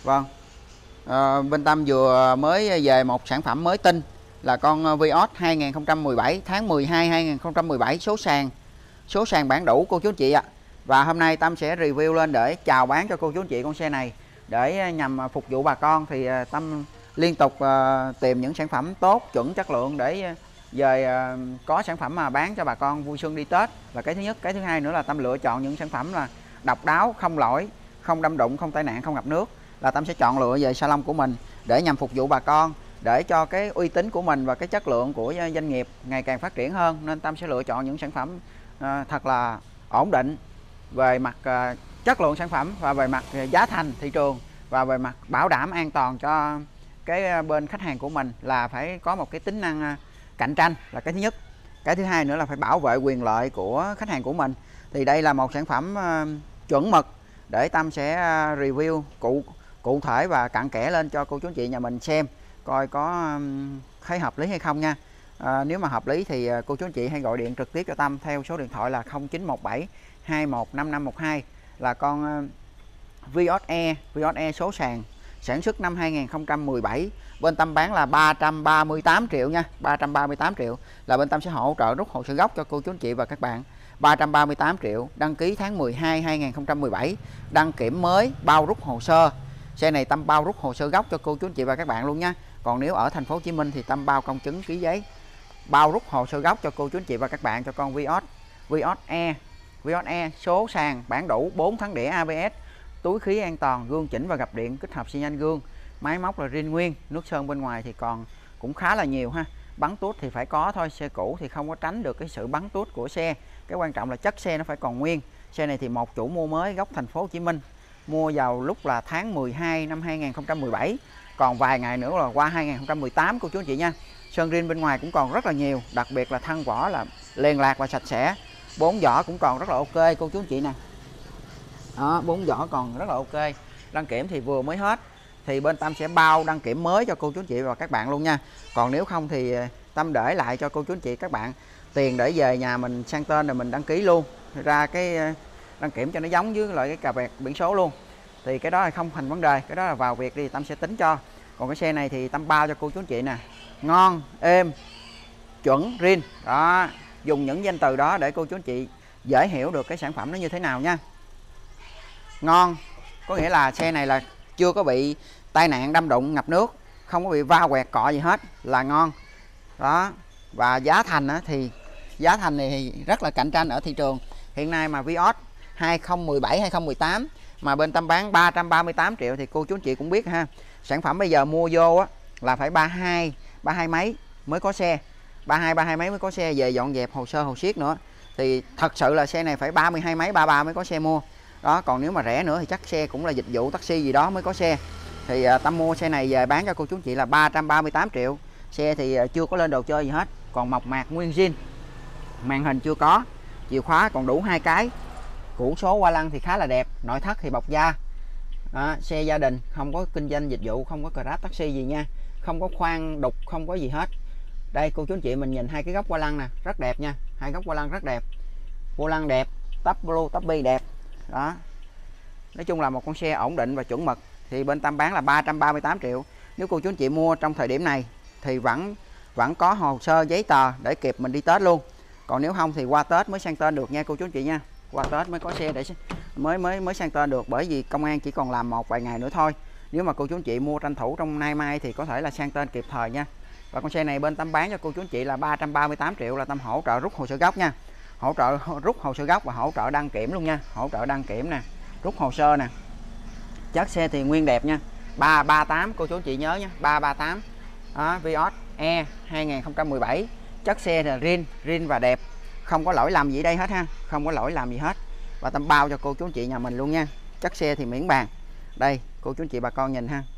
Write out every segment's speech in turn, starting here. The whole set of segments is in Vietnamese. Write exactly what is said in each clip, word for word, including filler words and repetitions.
Vâng. À, bên Tâm vừa mới về một sản phẩm mới tinh là con Vios hai không một bảy tháng mười hai hai không một bảy, số sàn số sàn bản đủ cô chú anh chị ạ. Và hôm nay Tâm sẽ review lên để chào bán cho cô chú anh chị con xe này, để nhằm phục vụ bà con. Thì Tâm liên tục tìm những sản phẩm tốt, chuẩn, chất lượng để về có sản phẩm mà bán cho bà con vui xuân đi Tết là cái thứ nhất. Cái thứ hai nữa là Tâm lựa chọn những sản phẩm là độc đáo, không lỗi, không đâm đụng, không tai nạn, không ngập nước, là Tâm sẽ chọn lựa về salon của mình để nhằm phục vụ bà con, để cho cái uy tín của mình và cái chất lượng của doanh nghiệp ngày càng phát triển hơn. Nên Tâm sẽ lựa chọn những sản phẩm à, thật là ổn định về mặt à, chất lượng sản phẩm, và về mặt giá thành thị trường, và về mặt bảo đảm an toàn cho cái bên khách hàng của mình, là phải có một cái tính năng cạnh tranh là cái thứ nhất. Cái thứ hai nữa là phải bảo vệ quyền lợi của khách hàng của mình. Thì đây là một sản phẩm uh, chuẩn mực để Tâm sẽ uh, review cụ cụ thể và cặn kẽ lên cho cô chú anh chị nhà mình xem coi có um, thấy hợp lý hay không nha. Uh, nếu mà hợp lý thì uh, cô chú anh chị hãy gọi điện trực tiếp cho Tâm theo số điện thoại là không chín một bảy hai một năm năm một hai, là con uh, Vios E, Vios E số sàn sản xuất năm hai không một bảy. Bên Tâm bán là ba trăm ba mươi tám triệu nha, ba trăm ba mươi tám triệu là bên Tâm sẽ hỗ trợ rút hồ sơ gốc cho cô chú anh chị và các bạn. Ba trăm ba mươi tám triệu, đăng ký tháng mười hai hai không một bảy, đăng kiểm mới, bao rút hồ sơ. Xe này Tâm bao rút hồ sơ gốc cho cô chú anh chị và các bạn luôn nha. Còn nếu ở thành phố Hồ Chí Minh thì Tâm bao công chứng, ký giấy, bao rút hồ sơ gốc cho cô chú anh chị và các bạn cho con Vios, Vios E, Vios E số sàn bản đủ, bốn tháng đĩa a bê ét, túi khí an toàn, gương chỉnh và gập điện, tích hợp xi nhan gương, máy móc là zin nguyên, nước sơn bên ngoài thì còn cũng khá là nhiều ha. Bắn tuốt thì phải có thôi, xe cũ thì không có tránh được cái sự bắn tuốt của xe. Cái quan trọng là chất xe nó phải còn nguyên. Xe này thì một chủ mua mới gốc thành phố Hồ Chí Minh, mua vào lúc là tháng mười hai năm hai không một bảy, còn vài ngày nữa là qua hai không một tám cô chú anh chị nha. Sơn zin bên ngoài cũng còn rất là nhiều, đặc biệt là thân vỏ là liền lạc và sạch sẽ. Bốn vỏ cũng còn rất là ok cô chú anh chị nè. Đó, bốn vỏ còn rất là ok. Đăng kiểm thì vừa mới hết, thì bên Tâm sẽ bao đăng kiểm mới cho cô chú anh chị và các bạn luôn nha. Còn nếu không thì Tâm để lại cho cô chú anh chị các bạn tiền để về nhà mình sang tên rồi mình đăng ký luôn, ra cái đăng kiểm cho nó giống với lại cái cà vẹt biển số luôn. Thì cái đó là không thành vấn đề, cái đó là vào việc đi Tâm sẽ tính cho. Còn cái xe này thì Tâm bao cho cô chú anh chị nè, ngon, êm, chuẩn, zin. Đó, dùng những danh từ đó để cô chú anh chị dễ hiểu được cái sản phẩm nó như thế nào nha. Ngon có nghĩa là xe này là chưa có bị tai nạn, đâm đụng, ngập nước, không có bị va quẹt cọ gì hết, là ngon. Đó, và giá thành á, thì giá thành này thì rất là cạnh tranh ở thị trường. Hiện nay mà Vios hai không một bảy hai không một tám mà bên Tâm bán ba trăm ba mươi tám triệu thì cô chú anh chị cũng biết ha. Sản phẩm bây giờ mua vô á là phải ba hai, ba hai mấy mới có xe, ba hai, ba hai mấy mới có xe, về dọn dẹp hồ sơ hồ siết nữa. Thì thật sự là xe này phải ba mươi hai mấy, ba mươi ba mới có xe mua. Đó, còn nếu mà rẻ nữa thì chắc xe cũng là dịch vụ taxi gì đó mới có xe. Thì uh, Tâm mua xe này về bán cho cô chú chị là ba trăm ba mươi tám triệu. Xe thì uh, chưa có lên đồ chơi gì hết, còn mộc mạc nguyên zin, màn hình chưa có, chìa khóa còn đủ hai cái, củ số qua lăng thì khá là đẹp, nội thất thì bọc da. Đó, xe gia đình, không có kinh doanh dịch vụ, không có Grab taxi gì nha, không có khoan đục, không có gì hết. Đây cô chú anh chị mình nhìn hai cái góc qua lăng nè, rất đẹp nha, hai góc qua lăng rất đẹp, vô lăng đẹp, tắp blue, tắp bi đẹp. Đó, nói chung là một con xe ổn định và chuẩn mực. Thì bên Tâm bán là ba trăm ba mươi tám triệu. Nếu cô chú anh chị mua trong thời điểm này thì vẫn vẫn có hồ sơ giấy tờ để kịp mình đi Tết luôn. Còn nếu không thì qua Tết mới sang tên được nha cô chú anh chị nha, qua Tết mới có xe để mới mới mới sang tên được, bởi vì công an chỉ còn làm một vài ngày nữa thôi. Nếu mà cô chú anh chị mua tranh thủ trong nay mai thì có thể là sang tên kịp thời nha. Và con xe này bên Tâm bán cho cô chú anh chị là ba trăm ba mươi tám triệu, là Tâm hỗ trợ rút hồ sơ gốc nha, hỗ trợ rút hồ sơ gốc và hỗ trợ đăng kiểm luôn nha, hỗ trợ đăng kiểm nè, rút hồ sơ nè. Chất xe thì nguyên đẹp nha, ba ba tám cô chú chị nhớ nha, ba ba tám. Đó, Vios E hai không một bảy, chất xe là zin, zin và đẹp, không có lỗi làm gì đây hết ha, không có lỗi làm gì hết. Và Tâm bao cho cô chú chị nhà mình luôn nha. Chất xe thì miễn bàn. Đây cô chú chị bà con nhìn ha.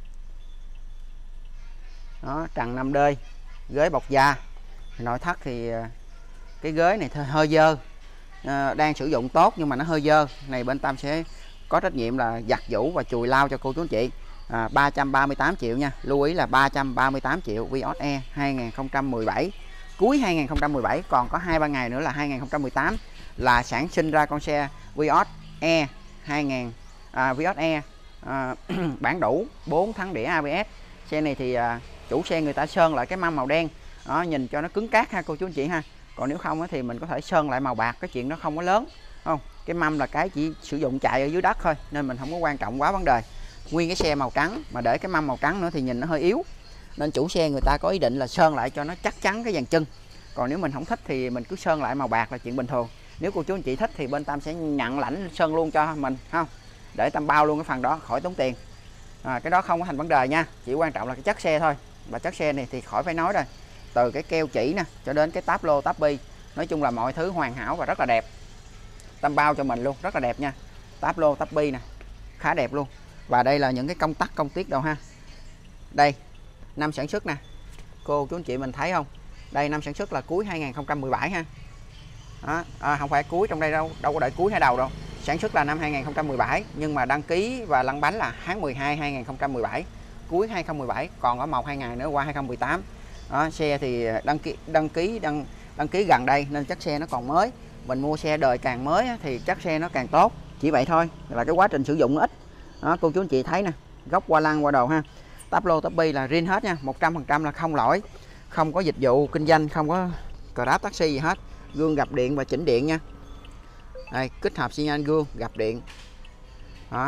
Đó, trần năm D, ghế bọc da, nội thất thì cái ghế này hơi dơ, à, đang sử dụng tốt nhưng mà nó hơi dơ. Này bên Tâm sẽ có trách nhiệm là giặt giũ và chùi lau cho cô chú anh chị. à, ba trăm ba mươi tám triệu nha, lưu ý là ba trăm ba mươi tám triệu. Vios E hai không một bảy, cuối hai không một bảy, còn có hai ba ngày nữa là hai không một tám là sản sinh ra con xe Vios E hai không, à, Vios E à, bản đủ, bốn thắng đĩa a bê ét. Xe này thì à, chủ xe người ta sơn lại cái mâm màu đen đó, nhìn cho nó cứng cáp ha cô chú anh chị ha. Còn nếu không thì mình có thể sơn lại màu bạc, cái chuyện nó không có lớn, không? Cái mâm là cái chỉ sử dụng chạy ở dưới đất thôi nên mình không có quan trọng quá vấn đề. Nguyên cái xe màu trắng mà để cái mâm màu trắng nữa thì nhìn nó hơi yếu, nên chủ xe người ta có ý định là sơn lại cho nó chắc chắn cái dàn chân. Còn nếu mình không thích thì mình cứ sơn lại màu bạc là chuyện bình thường. Nếu cô chú anh chị thích thì bên Tâm sẽ nhận lãnh sơn luôn cho mình, không? Để Tâm bao luôn cái phần đó, khỏi tốn tiền. À, cái đó không có thành vấn đề nha, chỉ quan trọng là cái chất xe thôi. Và chất xe này thì khỏi phải nói rồi, từ cái keo chỉ nè cho đến cái táp lô táp bi, nói chung là mọi thứ hoàn hảo và rất là đẹp. Tâm bao cho mình luôn, rất là đẹp nha. Táp lô táp bi nè, khá đẹp luôn. Và đây là những cái công tắc công tiết đâu ha. Đây, năm sản xuất nè, cô chú anh chị mình thấy không? Đây năm sản xuất là cuối hai nghìn không trăm mười bảy ha. Đó, à, không phải cuối trong đây đâu, đâu có đợi cuối hay đầu đâu. Sản xuất là năm hai nghìn không trăm mười bảy nhưng mà đăng ký và lăn bánh là tháng mười hai hai nghìn không trăm mười bảy, cuối hai nghìn không trăm mười bảy, còn có một hai ngày nữa qua hai nghìn không trăm mười tám. Đó, xe thì đăng ký đăng ký đăng đăng ký gần đây nên chất xe nó còn mới. Mình mua xe đời càng mới thì chất xe nó càng tốt, chỉ vậy thôi, là cái quá trình sử dụng nó ít. Đó, cô chú anh chị thấy nè, góc qua lăng qua đồ ha. Táp lô táp bi là riêng hết nha, một trăm phần trăm là không lỗi, không có dịch vụ kinh doanh, không có Grab taxi gì hết. Gương gập điện và chỉnh điện nha. Đây, kích hợp xi nhan gương gập điện. Đó.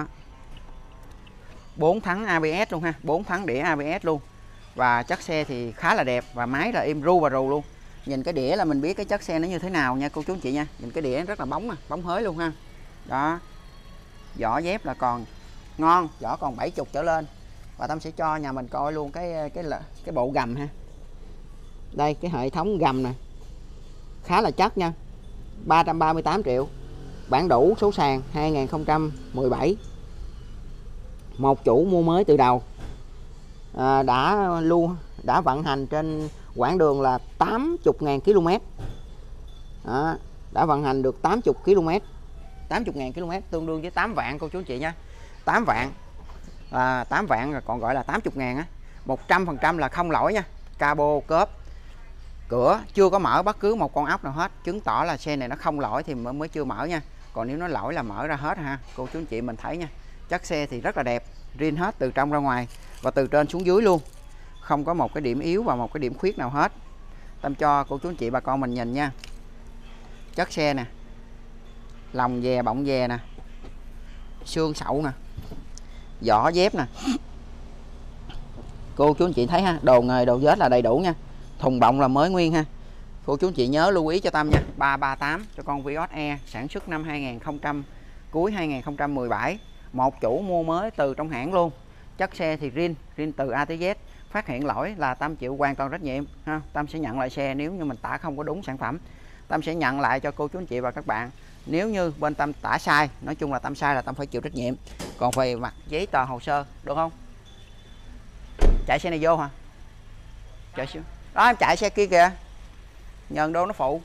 bốn thắng a bê ét luôn ha, bốn thắng đĩa a bê ét luôn. Và chất xe thì khá là đẹp và máy là im ru và rù luôn. Nhìn cái đĩa là mình biết cái chất xe nó như thế nào nha cô chú anh chị nha. Nhìn cái đĩa rất là bóng, bóng hới luôn ha. Đó. Vỏ dép là còn ngon, vỏ còn bảy mươi trở lên. Và Tâm sẽ cho nhà mình coi luôn cái cái cái bộ gầm ha. Đây, cái hệ thống gầm nè, khá là chất nha, ba trăm ba mươi tám triệu, bản đủ số sàn hai nghìn không trăm mười bảy, một chủ mua mới từ đầu, à, đã lưu đã vận hành trên quãng đường là tám mươi nghìn ki lô mét. Đó, đã vận hành được tám mươi ki lô mét, tám mươi nghìn ki lô mét tương đương với tám vạn cô chú anh chị nha. Tám vạn à, tám vạn rồi còn gọi là tám mươi ngàn á. Một trăm phần trăm là không lỗi nha. Cabo cớp, cửa chưa có mở bất cứ một con ốc nào hết, chứng tỏ là xe này nó không lỗi thì mới, mới chưa mở nha. Còn nếu nó lỗi là mở ra hết ha cô chú anh chị mình thấy nha. Chất xe thì rất là đẹp, riêng hết từ trong ra ngoài và từ trên xuống dưới luôn, không có một cái điểm yếu và một cái điểm khuyết nào hết. Tâm cho cô chú anh chị bà con mình nhìn nha. Chất xe nè, lòng dè bọng dè nè, xương sậu nè, vỏ dép nè, cô chú anh chị thấy ha. Đồ nghề đồ vết là đầy đủ nha. Thùng bọng là mới nguyên ha. Cô chú anh chị nhớ lưu ý cho Tâm nha. Ba ba tám cho con Vios E, sản xuất năm hai nghìn không trăm, cuối hai nghìn không trăm mười bảy, một chủ mua mới từ trong hãng luôn. Chất xe thì riêng riêng từ A tới Z. Phát hiện lỗi là Tâm chịu hoàn toàn trách nhiệm ha. Tâm sẽ nhận lại xe nếu như mình tả không có đúng sản phẩm. Tâm sẽ nhận lại cho cô chú anh chị và các bạn. Nếu như bên Tâm tả sai, nói chung là Tâm sai là Tâm phải chịu trách nhiệm. Còn về mặt giấy tờ hồ sơ được không? Chạy xe này vô hả? Chạy xíu. Đó em chạy xe kia kìa, nhờn đô nó phụ.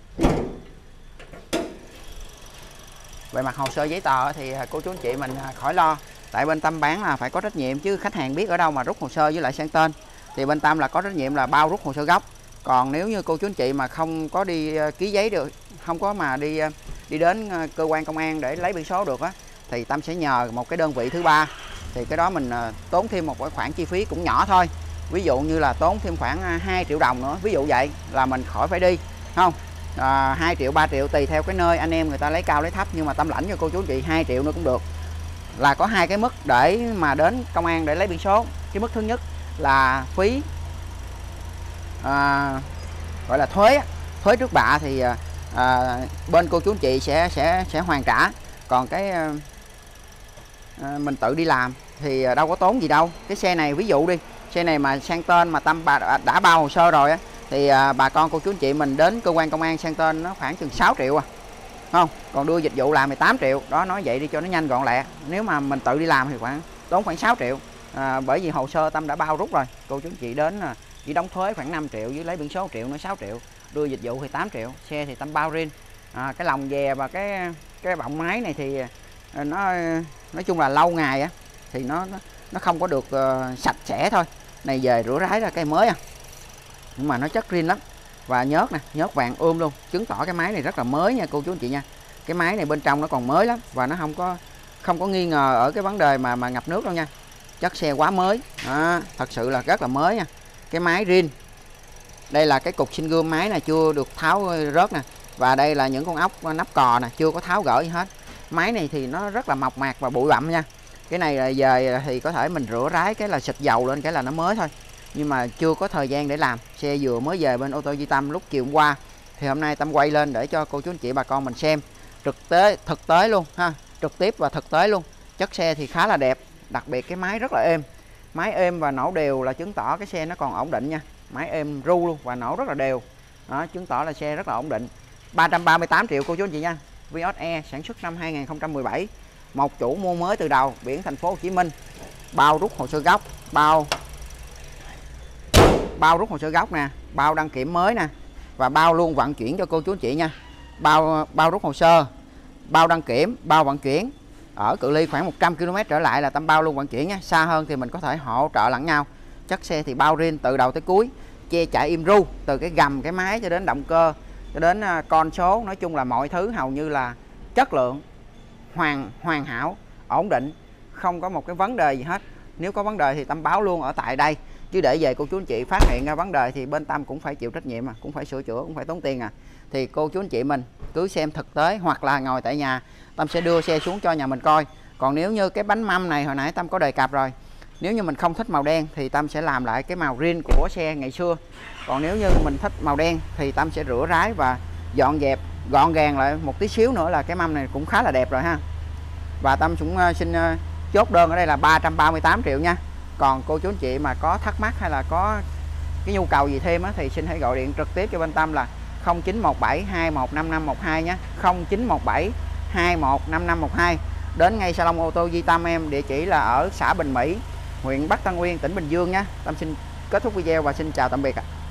Về mặt hồ sơ giấy tờ thì cô chú anh chị mình khỏi lo, tại bên Tâm bán là phải có trách nhiệm chứ, khách hàng biết ở đâu mà rút hồ sơ với lại sang tên thì bên Tâm là có trách nhiệm là bao rút hồ sơ gốc. Còn nếu như cô chú anh chị mà không có đi ký giấy được, không có mà đi đi đến cơ quan công an để lấy biển số được á, thì Tâm sẽ nhờ một cái đơn vị thứ ba. Thì cái đó mình tốn thêm một cái khoản chi phí cũng nhỏ thôi, ví dụ như là tốn thêm khoảng hai triệu đồng nữa, ví dụ vậy là mình khỏi phải đi, không? À, hai triệu ba triệu tùy theo cái nơi anh em người ta lấy cao lấy thấp, nhưng mà Tâm lãnh cho cô chú anh chị hai triệu nữa cũng được. Là có hai cái mức để mà đến công an để lấy biển số. Cái mức thứ nhất là phí à, gọi là thuế thuế trước bạ thì à, bên cô chú anh chị sẽ sẽ sẽ hoàn trả. Còn cái à, mình tự đi làm thì đâu có tốn gì đâu. Cái xe này ví dụ đi, xe này mà sang tên mà Tâm bà đã bao hồ sơ rồi á, thì à, bà con cô chú anh chị mình đến cơ quan công an sang tên nó khoảng chừng sáu triệu à, không? Còn đưa dịch vụ làm thì tám triệu. Đó, nói vậy đi cho nó nhanh gọn lẹ. Nếu mà mình tự đi làm thì khoảng tốn khoảng sáu triệu. À, bởi vì hồ sơ Tâm đã bao rút rồi. Cô chú anh chị đến là chỉ đóng thuế khoảng năm triệu với lấy biển số một triệu nữa sáu triệu. Đưa dịch vụ thì tám triệu. Xe thì Tâm bao riêng. À, cái lòng dè và cái cái bọng máy này thì nó nói chung là lâu ngày á thì nó nó, nó không có được uh, sạch sẽ thôi. Này về rửa ráy ra cây mới à. Nhưng mà nó chất riêng lắm. Và nhớt nè, nhớt vàng ươm luôn, chứng tỏ cái máy này rất là mới nha cô chú anh chị nha. Cái máy này bên trong nó còn mới lắm và nó không có không có nghi ngờ ở cái vấn đề mà mà ngập nước đâu nha. Chất xe quá mới đó, thật sự là rất là mới nha. Cái máy rin, đây là cái cục sinh gươm máy này chưa được tháo rớt nè, và đây là những con ốc nắp cò nè, chưa có tháo gỡ gì hết. Máy này thì nó rất là mộc mạc và bụi bặm nha. Cái này là về thì có thể mình rửa rái cái là xịt dầu lên cái là nó mới thôi, nhưng mà chưa có thời gian để làm. Xe vừa mới về bên ô tô Duy Tâm lúc chiều hôm qua, thì hôm nay Tâm quay lên để cho cô chú anh chị bà con mình xem thực tế thực tế luôn ha, trực tiếp và thực tế luôn. Chất xe thì khá là đẹp, đặc biệt cái máy rất là êm. Máy êm và nổ đều là chứng tỏ cái xe nó còn ổn định nha. Máy êm ru luôn và nổ rất là đều đó, chứng tỏ là xe rất là ổn định. Ba trăm ba mươi tám triệu cô chú anh chị nha. Vios E sản xuất năm hai nghìn không trăm mười bảy, một chủ mua mới từ đầu, biển thành phố Hồ Chí Minh. Bao rút hồ sơ gốc, bao bao rút hồ sơ gốc nè, bao đăng kiểm mới nè, và bao luôn vận chuyển cho cô chú anh chị nha. Bao bao rút hồ sơ, bao đăng kiểm, bao vận chuyển. Ở cự ly khoảng một trăm ki lô mét trở lại là Tâm bao luôn vận chuyển nha. Xa hơn thì mình có thể hỗ trợ lẫn nhau. Chất xe thì bao riêng từ đầu tới cuối, che chạy im ru, từ cái gầm cái máy cho đến động cơ cho đến con số, nói chung là mọi thứ hầu như là chất lượng hoàn hoàn hảo, ổn định, không có một cái vấn đề gì hết. Nếu có vấn đề thì Tâm báo luôn ở tại đây, chứ để về cô chú anh chị phát hiện ra vấn đề thì bên Tâm cũng phải chịu trách nhiệm, mà cũng phải sửa chữa, cũng phải tốn tiền à. Thì cô chú anh chị mình cứ xem thực tế, hoặc là ngồi tại nhà, Tâm sẽ đưa xe xuống cho nhà mình coi. Còn nếu như cái bánh mâm này hồi nãy Tâm có đề cập rồi, nếu như mình không thích màu đen thì Tâm sẽ làm lại cái màu riêng của xe ngày xưa. Còn nếu như mình thích màu đen thì Tâm sẽ rửa rái và dọn dẹp gọn gàng lại một tí xíu nữa là cái mâm này cũng khá là đẹp rồi ha. Và Tâm cũng xin chốt đơn ở đây là ba trăm ba mươi tám triệu nha. Còn cô chú anh chị mà có thắc mắc hay là có cái nhu cầu gì thêm á, thì xin hãy gọi điện trực tiếp cho bên Tâm là không chín một bảy hai một năm năm một hai nhé, không chín một bảy hai một năm năm một hai. Đến ngay salon ô tô Duy Tâm em, địa chỉ là ở xã Bình Mỹ, huyện Bắc Tân Uyên, tỉnh Bình Dương nhé. Tâm xin kết thúc video và xin chào tạm biệt ạ.